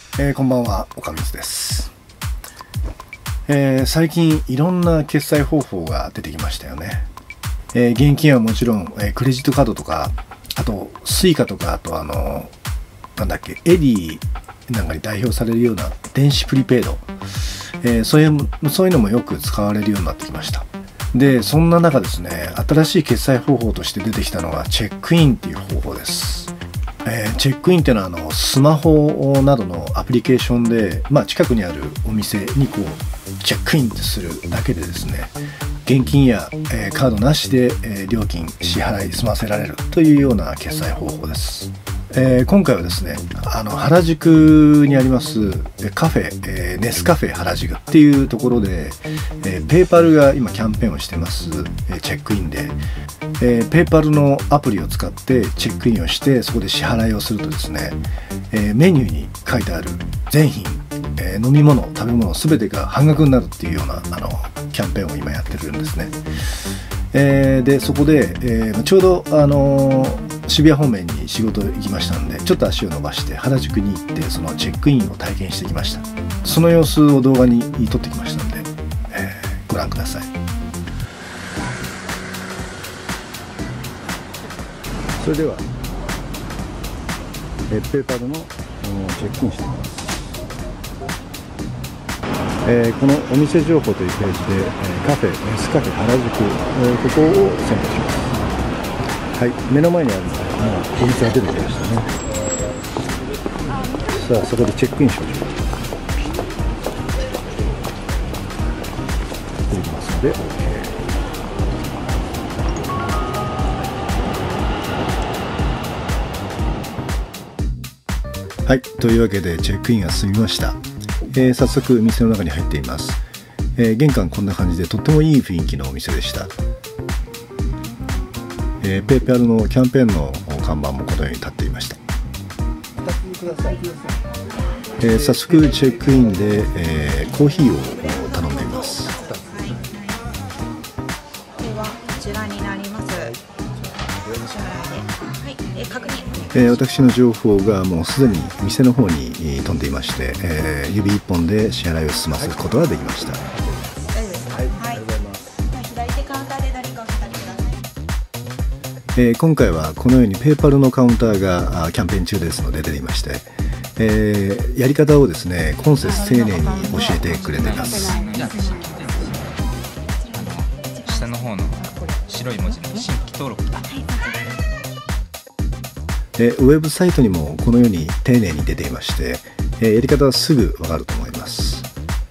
こんばんは、岡水です。最近いろんな決済方法が出てきましたよね。現金はもちろん、クレジットカードとか、あとスイカとか、あとなんだっけ、エディなんかに代表されるような電子プリペイド、そういうのもよく使われるようになってきました。で、そんな中ですね、新しい決済方法として出てきたのがチェックインっていう方法です。チェックインっていうのはスマホなどのアプリケーションで、近くにあるお店にチェックインするだけでですね、現金や、カードなしで、料金支払い済ませられるというような決済方法です。今回はですね、原宿にありますカフェ、ネスカフェ原宿っていうところで、ペイパルが今キャンペーンをしてます、チェックインで、ペイパルのアプリを使ってチェックインをしてそこで支払いをするとですね、メニューに書いてある全品、飲み物食べ物全てが半額になるっていうようなキャンペーンを今やってるんですね。でそこで、ちょうど渋谷方面に仕事行きましたので、ちょっと足を伸ばして原宿に行ってそのチェックインを体験してきました。その様子を動画に撮ってきましたので、ご覧ください。それでは、ペーパルのチェックインしています。このお店情報というページで、カフェネスカフェ原宿、ここを選択します。はい、目の前にあるお店が出てきましたね。さあ、そこでチェックインしましょう。出てきますので OK。はい、というわけでチェックインが済みました。早速店の中に入っています。玄関こんな感じでとってもいい雰囲気のお店でした。ペイパルのキャンペーンの看板もこのように立っていました。早速チェックインで、コーヒーを頼んでいます。 ではこちらになります。 私の情報がもうすでに店の方に飛んでいまして、指一本で支払いを済ますことができました。今回はこのようにペイパルのカウンターがキャンペーン中ですので出ていまして、やり方をですね今節丁寧に教えてくれています。 下の方の白い文字の新規登録、 ウェブサイトにもこのように丁寧に出ていまして、やり方はすぐわかると思います。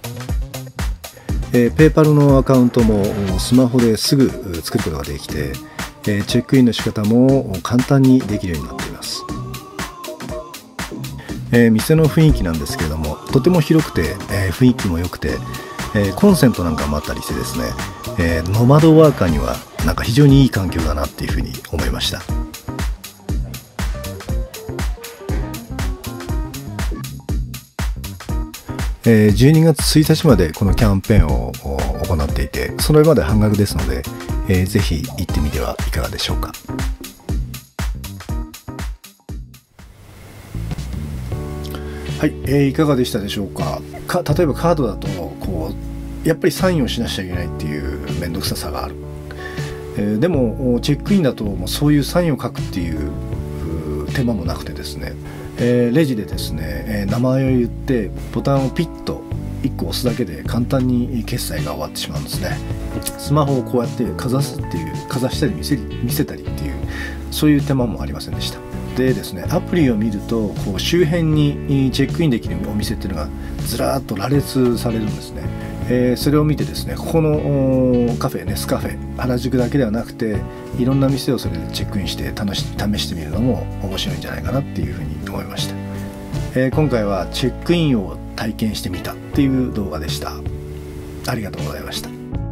ペイパルのアカウントもスマホですぐ作ることができて、チェックインの仕方も簡単にできるようになっています。店の雰囲気なんですけれども、とても広くて、雰囲気も良くて、コンセントなんかもあったりしてですね、ノマドワーカーにはなんか非常にいい環境だなっていうふうに思いました。12月1日までこのキャンペーンを行っていて、それまで半額ですので、ぜひ行ってみてはいかがでしょうか。はい、いかがでしたでしょうか。例えばカードだとやっぱりサインをしなくちゃいけないっていう面倒くささがある。でもチェックインだともうそういうサインを書くっていう手間もなくてですね、レジでですね、名前を言ってボタンをピッと1個押すだけで簡単に決済が終わってしまうんですね。スマホをこうやってかざしたり見せたりっていう、そういう手間もありませんでした。でですね、アプリを見ると周辺にチェックインできるお店っていうのがずらーっと羅列されるんですね。それを見てですね、ここのカフェネスカフェ原宿だけではなくていろんな店をそれでチェックインして試してみるのも面白いんじゃないかなっていうふうに思いました。今回はチェックインを体験してみたっていう動画でした。ありがとうございました。